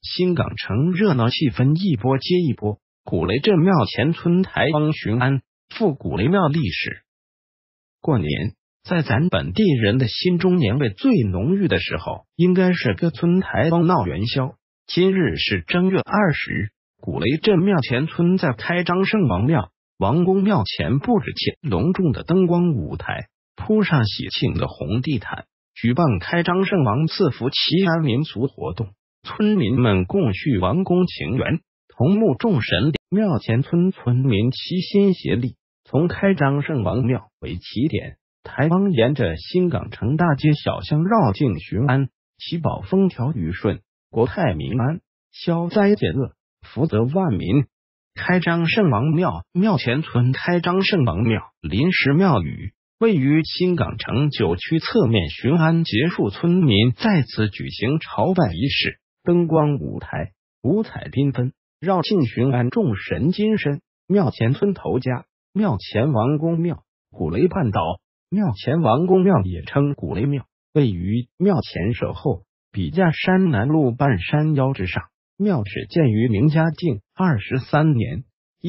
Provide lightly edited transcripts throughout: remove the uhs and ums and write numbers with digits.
新港城热闹气氛一波接一波。古雷镇庙前村台帮巡安，赴古雷庙历史。过年，在咱本地人的心中，年味最浓郁的时候，应该是各村台帮闹元宵。今日是正月20日，古雷镇庙前村在开张圣王庙、王公庙前布置起隆重的灯光舞台，铺上喜庆的红地毯，举办开张圣王赐福祈安民俗活动。村民们共叙王公情缘，同沐众神。庙前村村民齐心协力，从开张圣王庙为起点，台帮沿着新港城大街小巷绕境巡安，祈保风调雨顺、国泰民安、消灾解厄、福泽万民。开张圣王庙庙前村开张圣王庙临时庙宇位于新港城9区侧面，巡安结束，村民在此举行朝拜仪式，灯光舞台五彩缤纷，绕境巡安众神金身。庙前村头家庙前王公庙，古雷半岛庙前王公庙也称古雷庙，位于庙前守候笔架山南路半山腰之上。庙始建于明嘉靖23年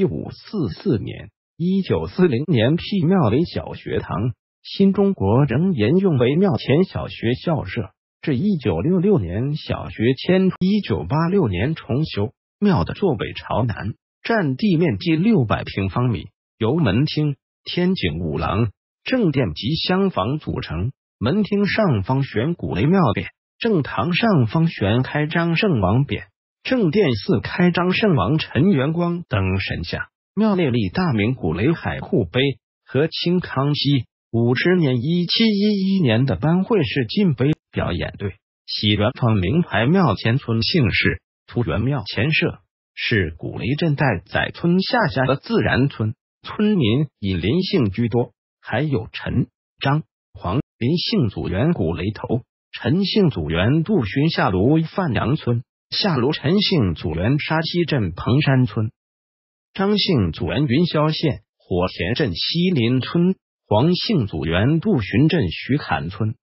1544年，1940年辟庙为小学堂，新中国仍沿用为庙前小学校舍，至1966年小学迁1986年重修。庙的坐北朝南，占地面积600平方米，由门厅、天井五廊、正殿及厢房组成。门厅上方悬古雷庙匾，正堂上方悬开张圣王匾，正殿祀开张圣王陈元光等神像。庙内立大明古雷海户碑和清康熙50年1711年的班会式进碑表演队。喜元坊名牌庙前村姓氏图原庙前社，是古雷镇代载村下辖的自然村，村民以林姓居多，还有陈、张、黄。林姓祖源古雷头，陈姓祖源杜巡下卢范阳村，下卢陈姓祖源沙溪镇彭山村，张姓祖源云霄县火田镇西林村，黄姓祖源杜巡镇徐坎村。